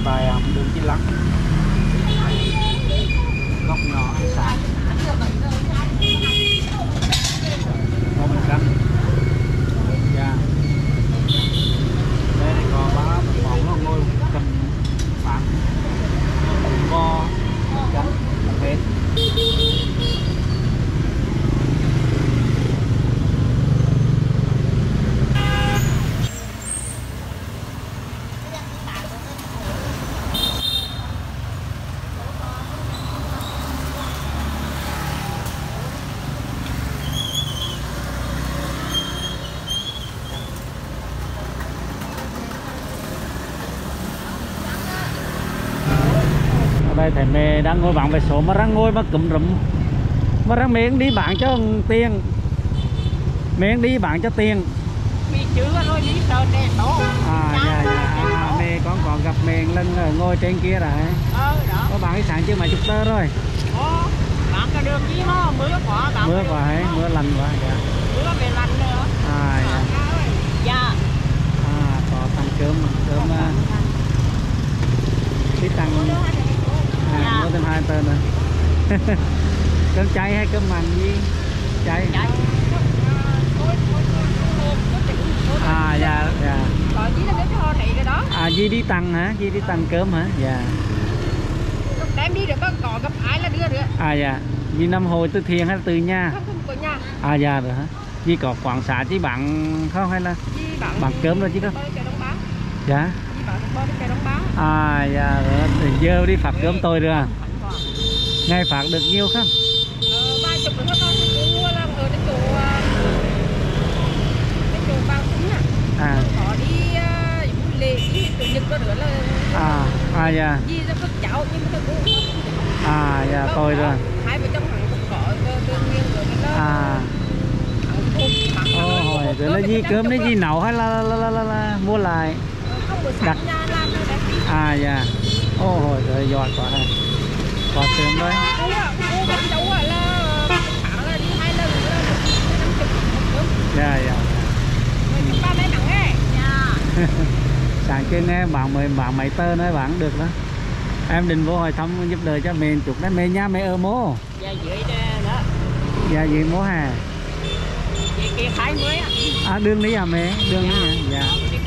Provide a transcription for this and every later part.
tại đường Chi Lăng, góc nhỏ hải sản, rau mình canh. Dạ. Đây này có bá món nó ngồi cầm bán bò canh làm hết. Đây thầy mẹ đang ngồi bạn về số mà đang ngồi mà cụm rụm mà đang miếng đi bạn cho tiền, miếng đi bạn cho tiền. Mì chữ rồi đi sợ đè tổ. Mẹ con còn gặp mẹ lần ngồi trên kia rồi. Đó. Có bạn cái sản chưa mà chục tơ rồi. Bạn cái đường gì nó mưa quá bạn. Mưa quá ấy, mưa lạnh quá. Dạ. Mưa về lạnh nữa. Dạ. Dạ. Có thằng cơm tí tăng. Có thêm 2 tơ nữa. Cơm cháy hay cơm mặn gì? Cháy. Dạ. Còn chỉ là cái kho này rồi đó. Di đi tăng hả? Di đi tăng cơm hả? Dạ. Đem đi được có gặp ai là đưa được. Dạ. Di năm hồi từ thiền hay từ nhà? Không có nhà. Dạ rồi hả? Di có quảng xã chứ bạn không hay là bạn cơm rồi chứ không? Dạ. Dạ rồi. Giờ đi phạt cơm tôi rồi. Ngày phạt được nhiêu không? 30 nữa thôi, mua là ở cái chỗ bao cứng có đi lễ đi chủ nhật đó nữa là dạ. Gì ra có cháu nhưng mà tôi cũng dạ tôi rồi. Hai vợ chồng hắn cũng có đơn nguyên rồi đó. Hồi rồi là gì cơm đấy gì nấu hay là mua lại? Không có sẵn nhà làm rồi đấy. Dạ. Hồi rồi giỏi quá ha. Có sớm đấy. Cô gặp cháu là tháng là đi 2 lần nữa là 50. Dạ. Ba mấy nặng ấy. Dạ. Sáng kia nghe bạn mấy tơ nói bạn được đó. Em định vô hỏi thăm giúp đỡ cho mình chụp đấy, mẹ nhà mẹ ở mố. Dạ dưới đó. Dạ dưới mố hà. Vậy kia khai mới á. Đường đi mẹ, đường đi dạ.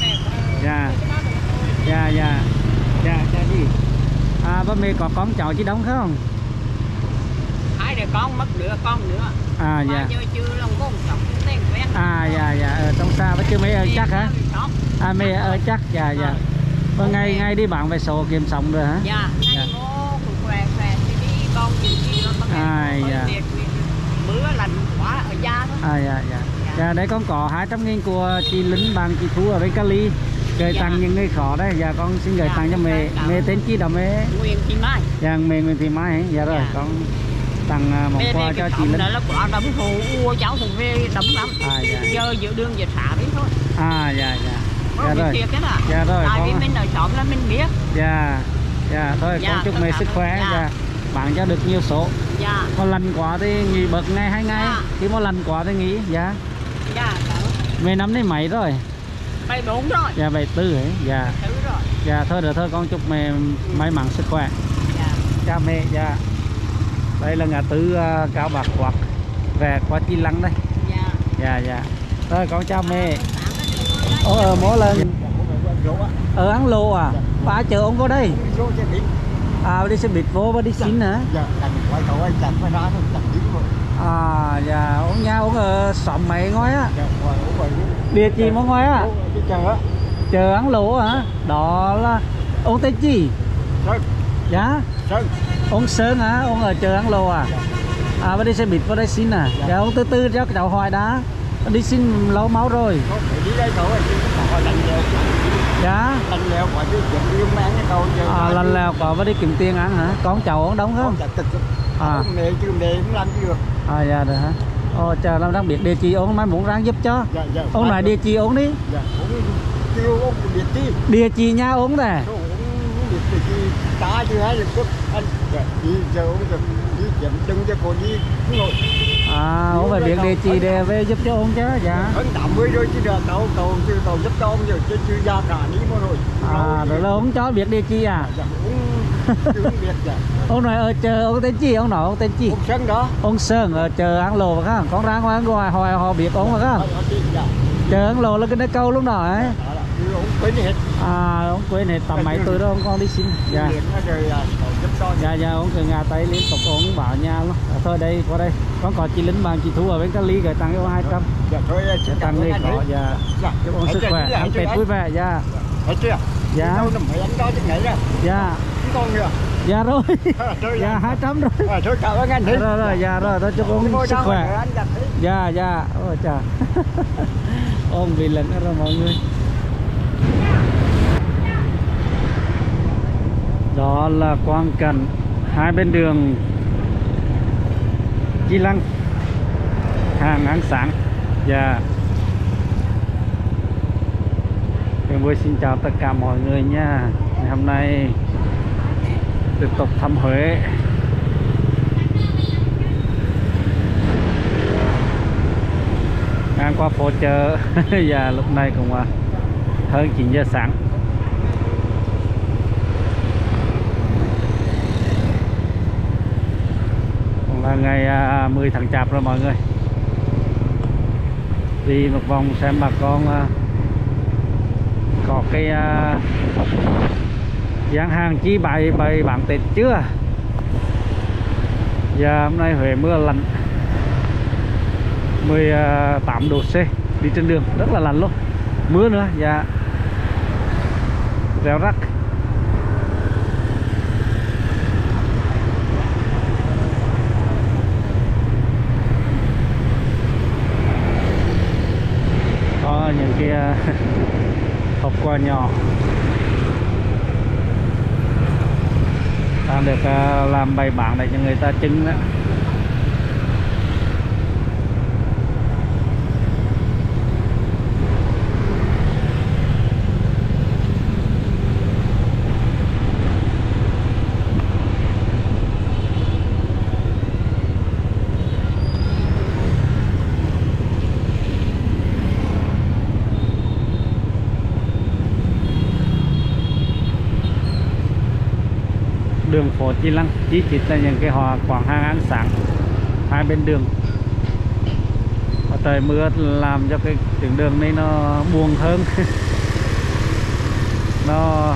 Dạ gì? Bố mẹ có con cháu chứ đóng không? 2 đứa con mất đứa con nữa. Dạ. Giờ chưa lòng con sống tên quen. Dạ, ở trong xa với chưa mấy ở chắc hả? Mẹ ở chắc, dạ. Ngày đi bạn về sổ kiếm sống rồi hả? Dạ, ngày ngô khỏe thì đi con gì nó bắt mưa lạnh quá ở da thôi. Dạ, đấy con có 200.000 của chị Lính bằng chị Thu ở bên Cali. Gửi tặng những người khó đấy, dạ con xin gửi tặng cho mẹ tên chi đó mẹ? Nguyễn Thị Mai. Dạ, mẹ Nguyễn Thị Mai, dạ rồi, con tặng món quà cho chị Lính. Đó là quả đấm hồ ua cháu cũng về đấm lắm. Giờ giữa đường về xả đi thôi. Dạ rồi. Dạ rồi. Tại vì mình ở xóm là mình biết. Dạ. Thôi con chúc mẹ sức khỏe. Dạ. Bạn cho được nhiều số. Dạ. Mà lành quá thì nghỉ bật ngày 2 ngày. Khi mà lành quá thì nghỉ. Dạ. Mẹ năm nay mấy rồi? 74 rồi. Dạ 74 ấy. Dạ. 74 rồi. Dạ thôi được thôi con chúc mẹ may mắn sức khỏe. Dạ. Chào mẹ. Dạ. Đây là ngã tư Cao Bạc Quạt về qua Chi Lăng đây. Dạ. Thôi con chào mẹ. Mỗi lần ở ăn lô bà chờ ông vô đây. Đi xe buýt vô và đi xin hả? Dạ ông nhà ông ở xóm mấy ngói á? Địa chỉ mà ngói á? Chờ ăn lô hả? Đó là ông tên gì? Dạ? Ông Sơn hả? Ông ở chờ ăn lô và đi xe buýt vào đây xin Dạ ông từ từ cho cháu hỏi đã. Đi xin lâu máu rồi. Dạ. Lần lèo có đi kiếm tiền ăn hả? Con cháu ông đóng không? Mẹ chứ mẹ cũng làm chứ được. Dạ được hả? Chờ làm đang biết địa chỉ ông mai muốn ráng giúp cho. Dạ. Ông nói địa chỉ ông đi. Dạ. Ông địa chỉ. Địa chỉ nhà ông nè. Địa chỉ ta chứ hay là anh. Giờ ông đi Chấm trưng cho cô đi cũng nội. À, ông phải biết địa chỉ để về giúp cho ông chứ. Dạ. Hơn 80 rồi chứ được tàu giúp cho ông rồi chứ ra cả đi mà rồi. À, rồi là ông cho biết địa chỉ à? Dạ, cũng biết dạ. Ông nói ở chờ ông tên chi, ông nói ông tên chi? Ông Sơn đó. Ông Sơn ở chờ ăn lồ phải không? Con ra ngoài hỏi họ biết ông phải không? Chờ ăn lồ là cái câu lúc nào ấy. Ông quên hết. À, ông quên hết tầm mấy tuổi đó ông con đi xin. Dạ. Dạ dạ, ông cứ ngà tay liên tục ông bảo nhà luôn. À, thôi đây qua đây. Con có chị Lính bằng chị Thu ở bên Cali gửi tặng cho 200. Dạ thôi chị tặng đi có dạ. Chúc ông sức khỏe, ăn Tết vui vẻ. Dạ. Thấy chưa? Dạ. Đâu nằm phải ăn đó chứ ngày ra. Dạ. Con kìa. Dạ rồi. Dạ 200 rồi. Thôi cảm ơn anh đi. Rồi dạ rồi, thôi chúc ông sức khỏe. Dạ dạ. Ôi chà. Ông bị lẫn rồi mọi người. Đó là quang cảnh hai bên đường Chi Lăng, hàng ăn sáng. Và Huyền Vui xin chào tất cả mọi người nha. Ngày hôm nay tiếp tục thăm Huế. Ngang qua phố chợ và lúc này cũng hơn 9 giờ sáng. Là ngày 10 tháng Chạp rồi mọi người. Đi một vòng xem bà con có cái gian hàng chi bày bán Tết chưa. Giờ hôm nay Huế mưa lạnh 18 độ C, đi trên đường rất là lạnh luôn, mưa nữa. Dạ, reo rắc. Có những cái hộp quà nhỏ đang được làm bày bán để cho người ta trưng đó. Đường phố Chi Lăng chỉ là những cái quán hàng ăn sáng hai bên đường. Và trời mưa làm cho cái tuyến đường này nó buồn hơn. Nó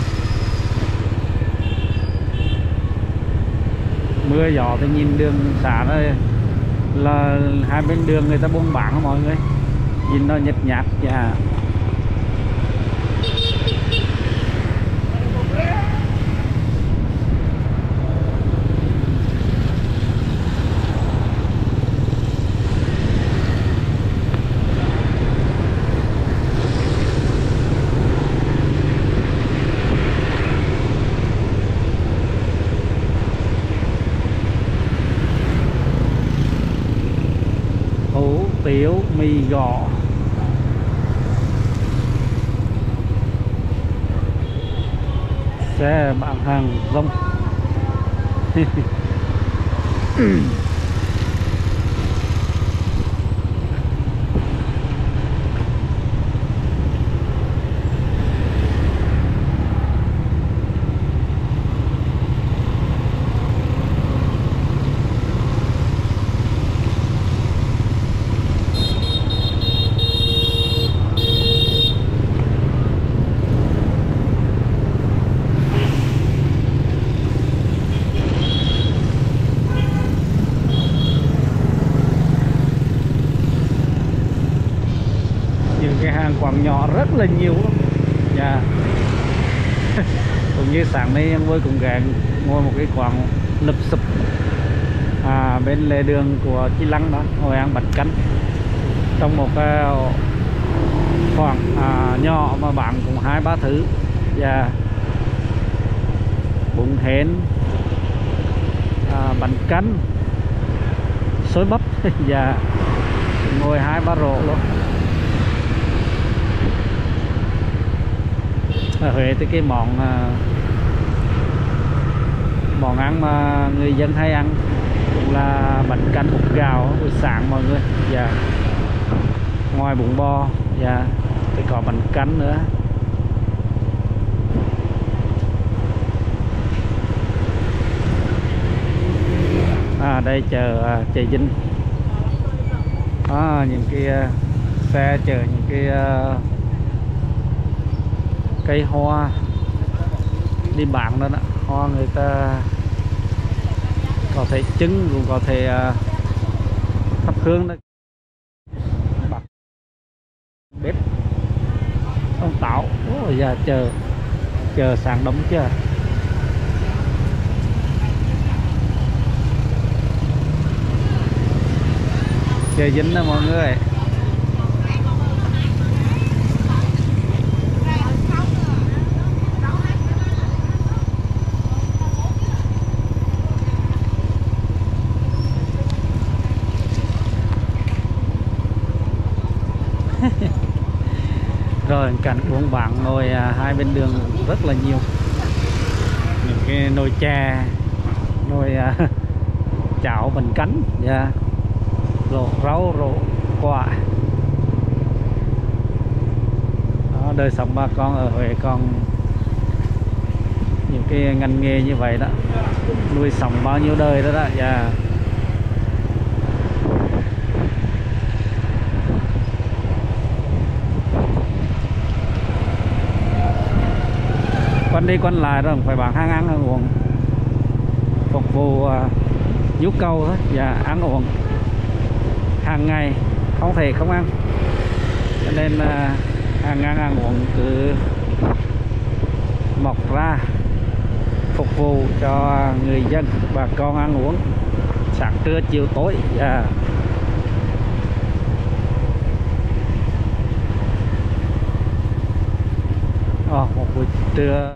mưa gió thì nhìn đường xả đây là hai bên đường người ta buôn bán mọi người, nhìn nó nhếch nhác. Dạ. Tiếu mì gõ xe bán hàng rong. Quán nhỏ rất là nhiều. Dạ. Cũng như sáng nay em Vui cũng ghé ngồi một cái quán lụp xụp bên lề đường của Chi Lăng đó, ngồi ăn bánh canh trong một cái khoảng nhỏ mà bán cũng 2-3 thứ. Dạ. Bún hến, bánh canh, xôi bắp. Dạ. Ngồi 2-3 rổ luôn. Ở Huế thì cái món ăn mà người dân hay ăn cũng là bánh canh bột gạo buổi sáng mọi người. Dạ. Ngoài bún bò, dạ, thì có bánh canh nữa. Đây chợ Chợ Vinh. Những cái xe chở những cái cây hoa đi bán đó, hoa người ta có thể trứng, cũng có thể thắp hương đó. Bếp ông Táo. Ôi giờ chờ sáng đóng chưa. Chợ Vinh đó mọi người. Rồi cảnh buôn bán nồi hai bên đường rất là nhiều. Những cái nồi chè, nồi chảo bánh cánh, yeah, rổ rau, rổ quả. Đó, đời sống bà con ở Huế còn những cái ngành nghề như vậy đó, nuôi sống bao nhiêu đời đó đó. Yeah. Quanh đi quanh lại rồi phải bán hàng ăn ăn uống, phục vụ nhu cầu thôi và ăn uống hàng ngày, không thể không ăn, cho nên hàng ăn ăn uống cứ mọc ra phục vụ cho người dân bà con ăn uống sáng trưa chiều tối. Yeah. Một buổi trưa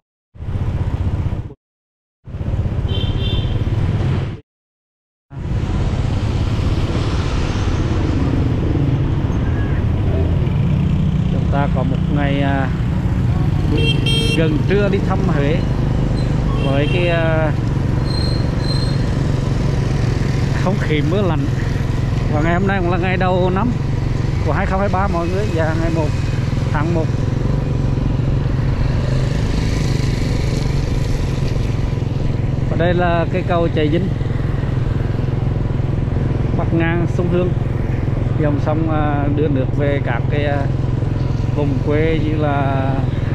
chúng ta có một ngày gần trưa đi thăm Huế với cái không khí mưa lạnh, và ngày hôm nay cũng là ngày đầu năm của 2023 mọi người. Và ngày 1 tháng 1. Và đây là cái cầu Chợ Vinh bắc ngang sông Hương, dòng sông đưa nước về các cái vùng quê như là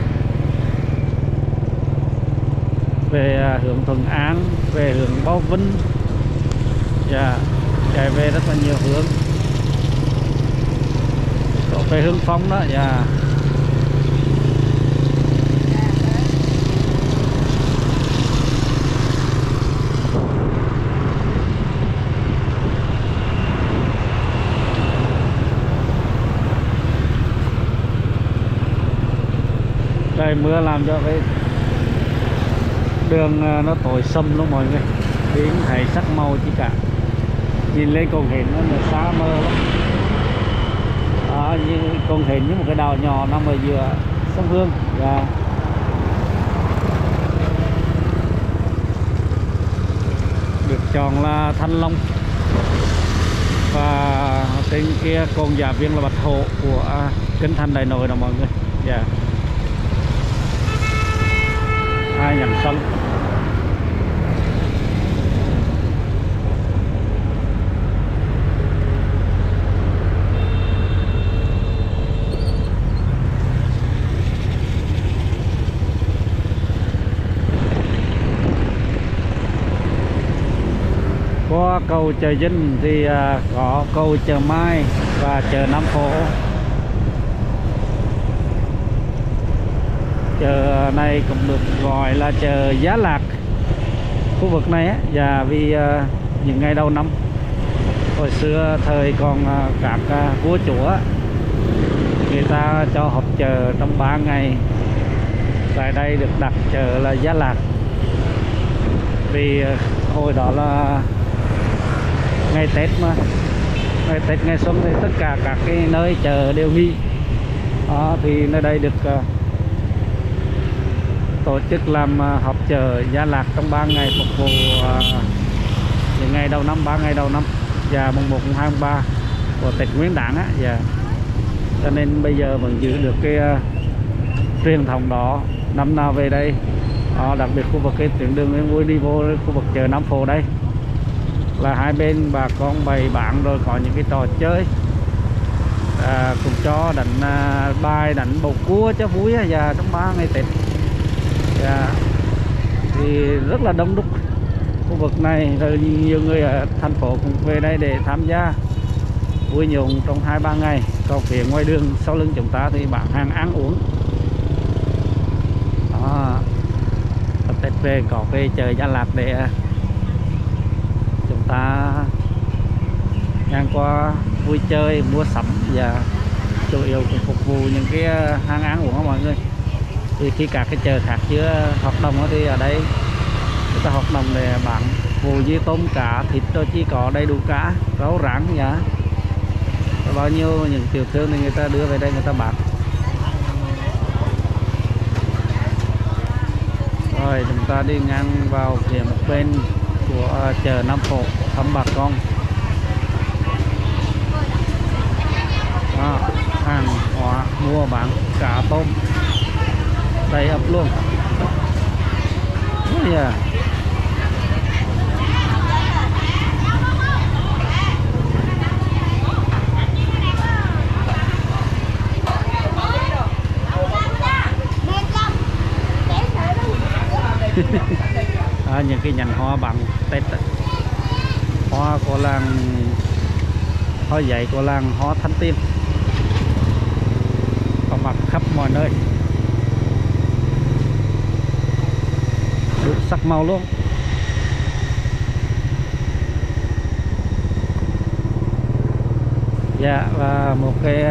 về hướng Thuận An, về hướng Bao Vinh, và chạy về rất là nhiều hướng, về hướng Phong đó. Và trời mưa làm cho cái đường nó tối sầm luôn mọi người, đi không thấy sắc màu chi cả, nhìn lên con hến nó xa mơ lắm. Đó, như con hến như một cái đảo nhỏ nằm ở giữa sông Hương. Và được chọn là Thanh Long, và trên kia con Dạ Viên là Bạch Hổ của Kinh Thành Đại Nội đó mọi người. Yeah. Hai nhánh sông. Qua cầu Chợ Vinh thì có cầu Chợ Mai và chợ Nam Phố. Chợ này cũng được gọi là chợ Giá Lạc khu vực này á, và vì những ngày đầu năm hồi xưa thời còn các vua chúa người ta cho họp chợ trong 3 ngày, tại đây được đặt chợ là Giá Lạc vì hồi đó là ngày Tết mà, ngày Tết ngày xuân thì tất cả các cái nơi chợ đều nghỉ. Đó, thì nơi đây được tổ chức làm họp chợ Gia Lạc trong 3 ngày phục vụ những ngày đầu năm, 3 ngày đầu năm và mùng 1, mùng 2, mùng 3 của Tết Nguyên Đán á. Cho nên bây giờ vẫn giữ được cái truyền thống đó, năm nào về đây. Đặc biệt khu vực cái tuyến đường Yên Vui đi vô khu vực chợ Nam Phố đây là hai bên bà con bày bán, rồi có những cái trò chơi cũng cho đánh bài, đánh bầu cua cho vui và trong 3 ngày Tết thì rất là đông đúc khu vực này, rồi nhiều người ở thành phố cũng về đây để tham gia vui nhộn trong 2-3 ngày. Còn phía ngoài đường sau lưng chúng ta thì bán hàng ăn uống. Tết về có cái chợ Gia Lạc để chúng ta ngang qua vui chơi, mua sắm và chủ yếu cũng phục vụ những cái hàng ăn uống của mọi người. Thì khi các cái chợ khác chưa hoạt động thì ở đây người ta hoạt động để bán vụ như tôm, cá, thịt, rồi chỉ có đầy đủ cá, rau rán nhá. Bao nhiêu những tiểu thương thì người ta đưa về đây người ta bán. Rồi chúng ta đi ngang vào phía một bên của chợ Nam Phố thăm bà con. Hàng hóa mua bán cá tôm đầy ập luôn. Những cái nhành hoa bằng Tết, hoa của làng, hoa dậy của làng Hoa Thanh Tiên có mặt khắp mọi nơi, đủ sắc màu luôn. Và một cái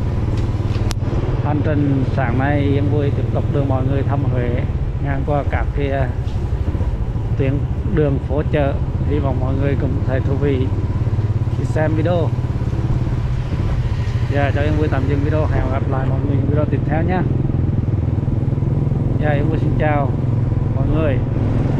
hành trình sáng nay Yên Vui tiếp tục đưa mọi người thăm Huế ngang qua các cái tuyến đường phố chợ. Hy vọng mọi người cùng thấy thú vị khi xem video. Cho Yên Vui tạm dừng video, hẹn gặp lại mọi người trong video tiếp theo nhé. Yên Vui xin chào mọi người.